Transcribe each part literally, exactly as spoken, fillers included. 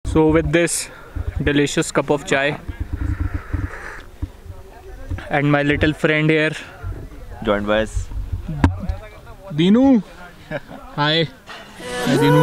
So with this delicious cup of chai and my little friend here, joined by Dinu. Hi. Hi Dinu.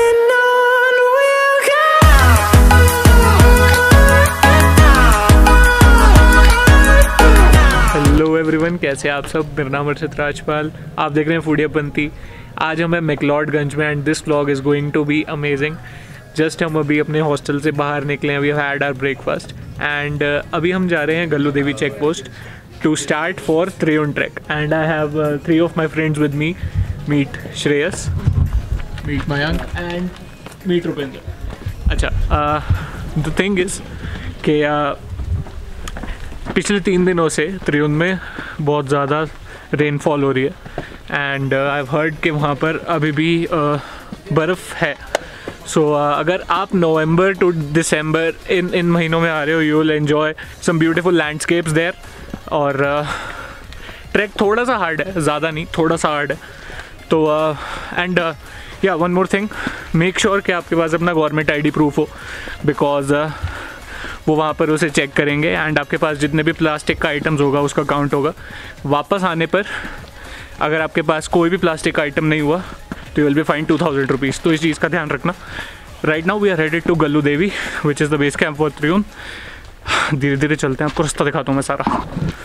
Hello everyone, कैसे आप सब। मेरा नाम अर्षित राजपाल, आप देख रहे हैं फूडियापंथी। आज हम हैं मैक्लॉडगंज में and this vlog is going to be amazing. Just हम अभी अपने हॉस्टल से बाहर निकले हैं, we have had our breakfast and अभी हम जा रहे हैं Gallu Devi check post to start for Triund track and I have three of my friends with me. Meet Shreyas, meet Mayank and meet Rupendra. अच्छा, द थिंग इज़ कि पिछले तीन दिनों से त्रिउंड में बहुत ज़्यादा रेनफॉल हो रही है एंड आई हैव हर्ड कि वहाँ पर अभी भी uh, बर्फ़ है। सो so, uh, अगर आप नवंबर टू दिसंबर इन इन महीनों में आ रहे हो, you will enjoy some beautiful landscapes there. और ट्रैक uh, थोड़ा सा हार्ड है, ज़्यादा नहीं, थोड़ा सा हार्ड है। तो एंड या one more thing, make sure कि आपके पास अपना गवर्नमेंट आईडी प्रूफ हो, बिकॉज uh, वो वहाँ पर उसे चेक करेंगे एंड आपके पास जितने भी प्लास्टिक का आइटम्स होगा उसका काउंट होगा। वापस आने पर अगर आपके पास कोई भी प्लास्टिक का आइटम नहीं हुआ तो you will be fined two thousand rupees. तो इस चीज़ का ध्यान रखना। Right now we are headed to Gallu Devi which is the base camp for Triund. धीरे धीरे चलते हैं, आपको रास्ता दिखाता हूँ मैं सारा।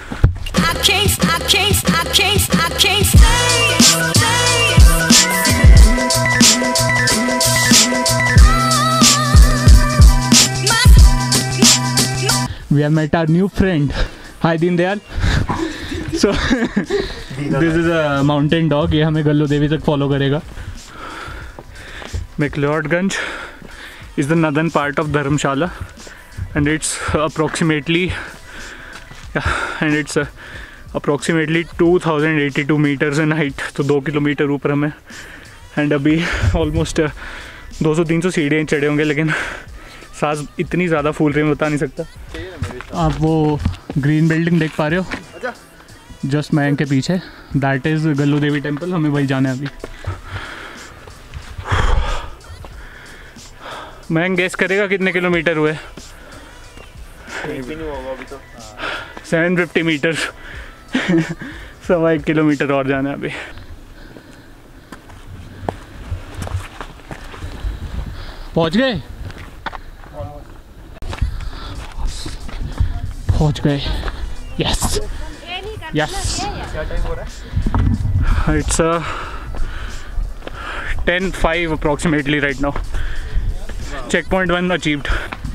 We have met our new friend. Hi Deendayal. So this is a mountain dog. ये हमें गल्लू देवी तक फॉलो करेगा। McLeodganj is the northern part of Dharamshala and it's approximately yeah, and it's uh, approximately two thousand eighty-two meters in height. तो दो kilometre ऊपर हमें and अभी almost दो सौ तीन सौ सीढ़ियाँ चढ़े होंगे, लेकिन सांस इतनी ज़्यादा फूल रही है मैं बता नहीं सकता। आप वो ग्रीन बिल्डिंग देख पा रहे हो जस्ट मयंक के पीछे, that is Gallu Devi temple. हमें वही जाना है अभी। मयंक गेस करेगा कितने किलोमीटर हुए? Seven fifty metre. सवा एक किलोमीटर और जाना है अभी। पहुँच गए पहुँच गए yes yes. It's ten five approximately right now. Check point one achieved.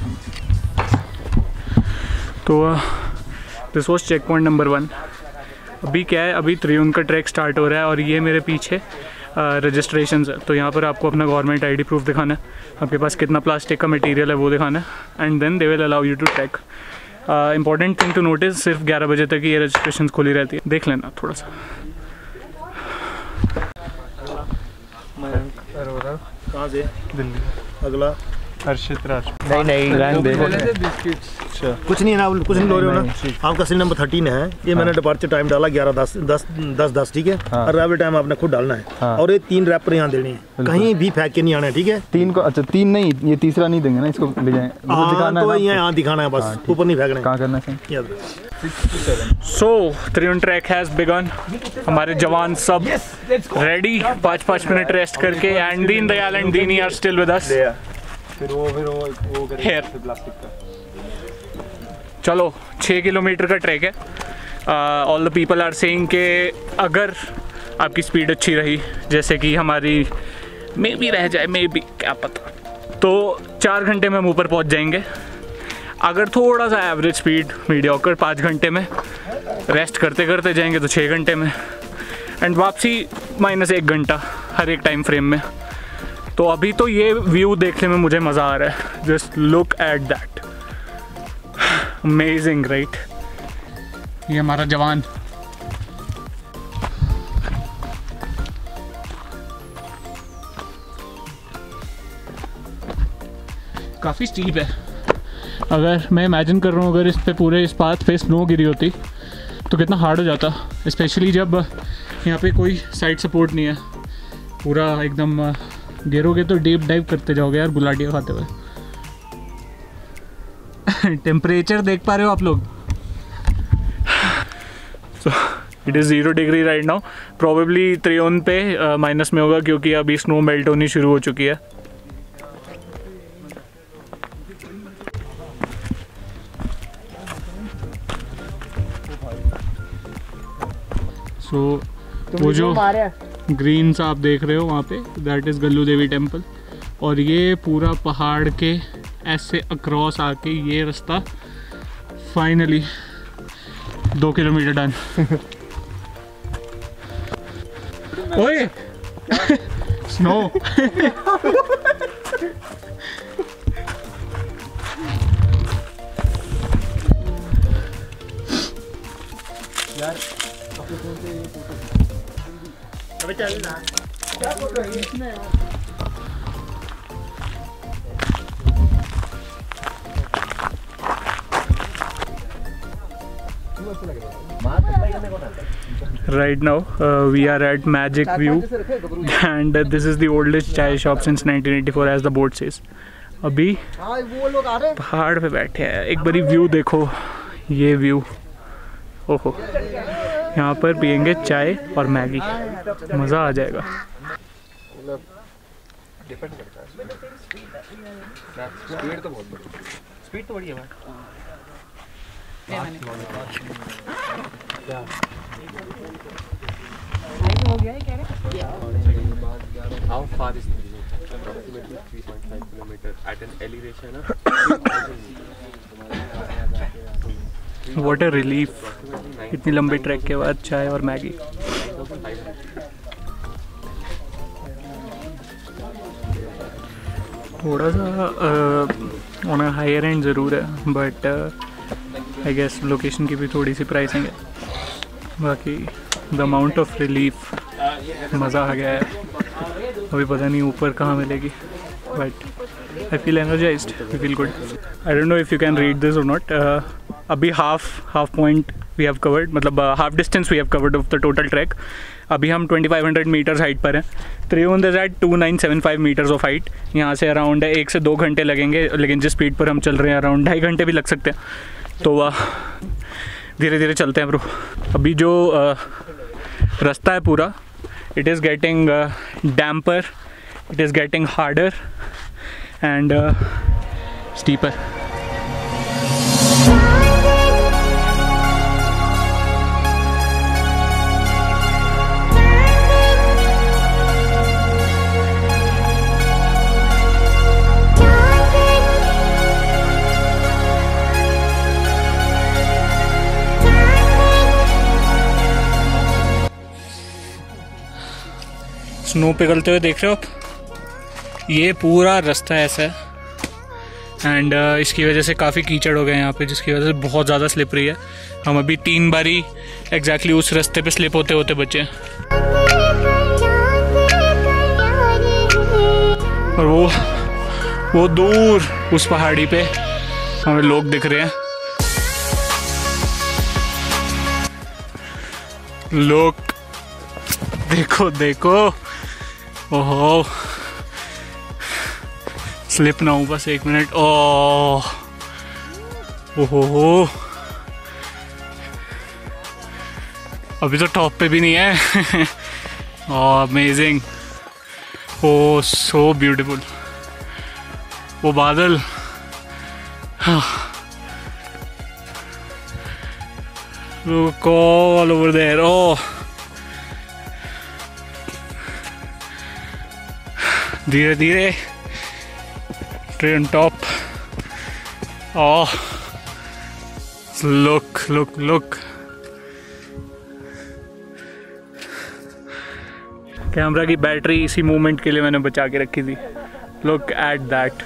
तो this was check point number one. अभी क्या है, अभी त्रिउंड का ट्रैक स्टार्ट हो रहा है और ये मेरे पीछे रजिस्ट्रेशन है। तो यहाँ पर आपको अपना गवर्नमेंट आईडी प्रूफ दिखाना है, आपके पास कितना प्लास्टिक का मटेरियल है वो दिखाना है and then they will allow you to track. Important thing to notice, सिर्फ ग्यारह बजे तक ये रजिस्ट्रेशन खुली रहती है, देख लेना थोड़ा सा। कहाँ से? दिल्ली। अगला अर्षित राज। नहीं नहीं रहने दे। अच्छा कुछ नहीं है ना, कुछ नहीं लो रहे हो ना। आपका सील नंबर थर्टीन है। ये मैंने डिपार्चर टाइम डाला ग्यारह दस दस दस दस ठीक है। और अराइवल टाइम आपने खुद डालना है और ये तीन रैपर यहाँ देनी है, कहीं भी फेंक के नहीं आना है, ठीक है। तीन को अच्छा तीन नहीं, ये तीसरा नहीं देंगे ना, इसको ले जाएं। दिखाना है, यहाँ दिखाना है बस, ऊपर नहीं फेंकना है। कहाँ करना है? So Triund track has begun. हमारे जवान सब रेडी, पाँच पाँच मिनट रेस्ट करके and Deendayal and Dini are still with us. फिर वो फिर वो वो Here. प्लास्टिक का। चलो, छः किलोमीटर का ट्रैक है। All the people are saying कि अगर आपकी स्पीड अच्छी रही, जैसे कि हमारी मे बी रह जाए, मे बी क्या पता, तो चार घंटे में हम ऊपर पहुंच जाएंगे। अगर थोड़ा सा एवरेज स्पीड मीडियोकर, पाँच घंटे में, रेस्ट करते करते जाएंगे तो छः घंटे में एंड वापसी माइनस एक घंटा हर एक टाइम फ्रेम में। तो अभी तो ये व्यू देखने में मुझे मज़ा आ रहा है। Just look at that, amazing right. ये हमारा जवान काफ़ी स्टीप है। अगर मैं इमेजिन कर रहा हूँ, अगर इस पे पूरे इस पाथ पे स्नो गिरी होती तो कितना हार्ड हो जाता, स्पेशली जब यहाँ पे कोई साइड सपोर्ट नहीं है। पूरा एकदम गिरोगे तो डीप डाइव करते जाओगे यार, गुलाटियाँ खाते हुए। टेम्परेचर देख पा रहे हो आप लोग? So it is zero degree right now. Probably Triund पे माइनस uh, में होगा क्योंकि अभी स्नो मेल्ट होनी शुरू हो चुकी है। सो so, वो जो ग्रीन्स आप देख रहे हो वहाँ पे, that is Gallu Devi temple. और ये पूरा पहाड़ के ऐसे अक्रॉस आके ये रास्ता फाइनली दो किलोमीटर डन। ओए स्नो यार अबे चल ना, क्या बोल रहा है इसमें? Right now uh, we are at Magic View and uh, this is the oldest chai shop since nineteen eighty-four as the board says। अभी पहाड़ पे बैठे हैं, एक बारी व्यू देखो, ये व्यू, ओहो, यहाँ पर पियेंगे चाय और मैगी, मज़ा आ जाएगा। स्पीड तो बहुत बढ़िया, स्पीड तो बढ़िया है। हो गया है, कह रहे How far is this? Approximately three point five kilometer at an elevation of What a relief, इतनी लंबी ट्रैक के बाद चाय और मैगी। थोड़ा सा ऑन हायर एंड ज़रूर है, बट आई गेस लोकेशन की भी थोड़ी सी प्राइसिंग है। बाकी द अमाउंट ऑफ रिलीफ, मज़ा आ गया है। अभी पता नहीं ऊपर कहाँ मिलेगी, but I feel energised, I feel good. I don't know if you can read this और नॉट। अभी half half point we have covered, मतलब half distance we have covered of the total track. अभी हम twenty five hundred metres height पर हैं। Triund is at two nine seven five metres of height. यहाँ से around एक से दो घंटे लगेंगे, लेकिन जिस स्पीड पर हम चल रहे हैं अराउंड ढाई घंटे भी लग सकते हैं। तो धीरे धीरे चलते हैं ब्रो। अभी जो रास्ता है पूरा, it is getting damper, it is getting harder and steeper. Snow पिघलते हुए देख रहे हो आप, ये पूरा रास्ता ऐसा है एंड uh, इसकी वजह से काफ़ी कीचड़ हो गए यहाँ पे, जिसकी वजह से बहुत ज़्यादा स्लिपरी है। हम अभी तीन बारी एग्जैक्टली उस रास्ते पे स्लिप होते होते बचे। और वो वो दूर उस पहाड़ी पे हमें लोग दिख रहे हैं, लोग देखो देखो, ओहो स्लिप ना हो बस एक मिनट। ओह ओहो, अभी तो टॉप पे भी नहीं है। Oh amazing, oh so beautiful. वो बादल, look all over there। Oh धीरे धीरे ट्रेन top. Oh look look look, camera की बैटरी इसी मोमेंट के लिए मैंने बचा के रखी थी। Look at that,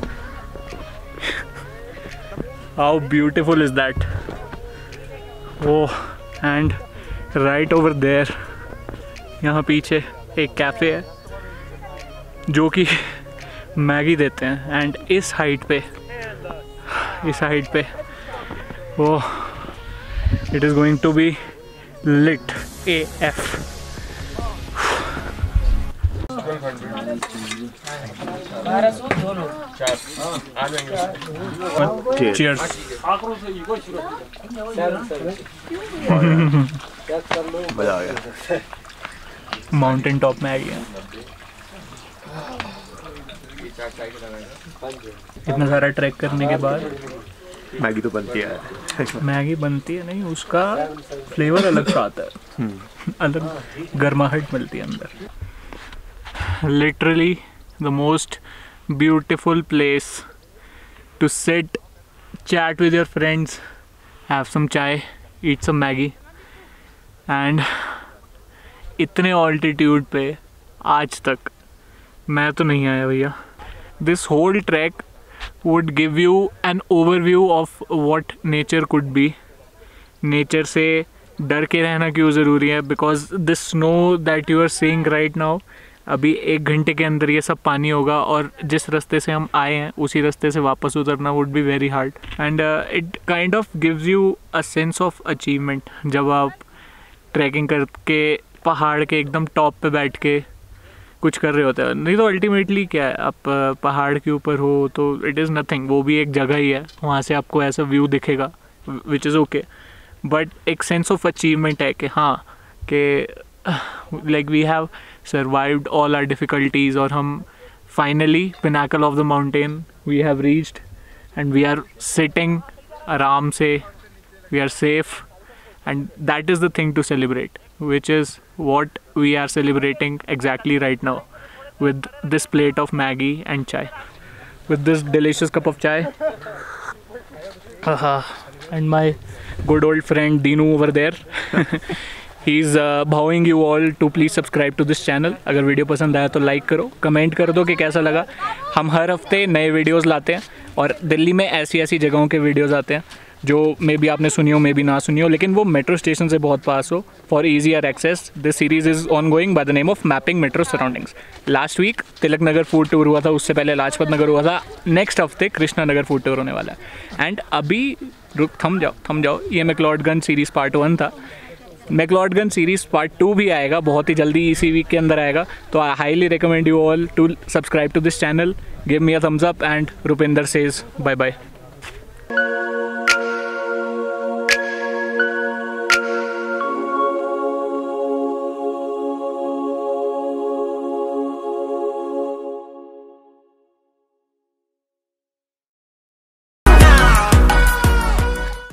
how beautiful is that. Oh and right over there, यहाँ पीछे एक कैफ़े है जो कि मैगी देते हैं। एंड इस हाइट पे, इस हाइट पे वो it is going to be lit A F. बारह सौ दोनों Cheers. मजा आ गया। माउंटेन टॉप में आई है। इतना सारा ट्रैक करने के बाद मैगी तो बनती है। मैगी बनती है नहीं, उसका फ्लेवर अलग सा आता है, अलग गर्माहट मिलती है अंदर। Literally the most beautiful place to sit, chat with your friends, have some chai, eat some Maggie, and इतने ऑल्टीट्यूड पे आज तक मैं तो नहीं आया भैया। This whole track would give you an overview of what nature could be. Nature से डर के रहना क्यों ज़रूरी है, because this snow that you are seeing right now, अभी एक घंटे के अंदर ये सब पानी होगा और जिस रास्ते से हम आए हैं उसी रास्ते से वापस उतरना would be very hard. And it kind of gives you a sense of achievement जब आप ट्रैकिंग करके पहाड़ के एकदम टॉप पे बैठ के कुछ कर रहे होते हैं। नहीं तो अल्टीमेटली क्या है, आप पहाड़ के ऊपर हो तो इट इज़ नथिंग, वो भी एक जगह ही है, वहाँ से आपको ऐसा व्यू दिखेगा विच इज़ ओके, बट एक सेंस ऑफ अचीवमेंट है कि हाँ कि like we have survived all our difficulties और हम finally pinnacle of the mountain we have reached and we are sitting आराम से, we are safe, and that is the thing to celebrate, which is what we are celebrating exactly right now with this plate of Maggie and chai, with this delicious cup of chai. Haha. And my good old friend Dinu over there he's uh, bowing you all to please subscribe to this channel. अगर video पसंद आया तो like करो, comment कर दो कि कैसा लगा। हम हर हफ्ते नए वीडियोस लाते हैं और दिल्ली में ऐसी ऐसी जगहों के वीडियोस आते हैं जो मे बी आपने सुनी हो, मे बी ना सुनी हो, लेकिन वो मेट्रो स्टेशन से बहुत पास हो, for easier access. This series is ongoing by the name of mapping metro surroundings. Last week Tilak Nagar food tour हुआ था, उससे पहले लाजपत नगर हुआ था, नेक्स्ट हफ्ते कृष्णा नगर फूड टूर होने वाला है। एंड अभी रुक थम जाओ थम जाओ ये मैक्लॉडगंज सीरीज़ पार्ट वन था, मैक्लॉडगंज सीरीज़ पार्ट टू भी आएगा बहुत ही जल्दी, इसी वीक के अंदर आएगा। तो I highly recommend you all to subscribe to this channel, give me a thumbs up, and Rupinder says bye bye.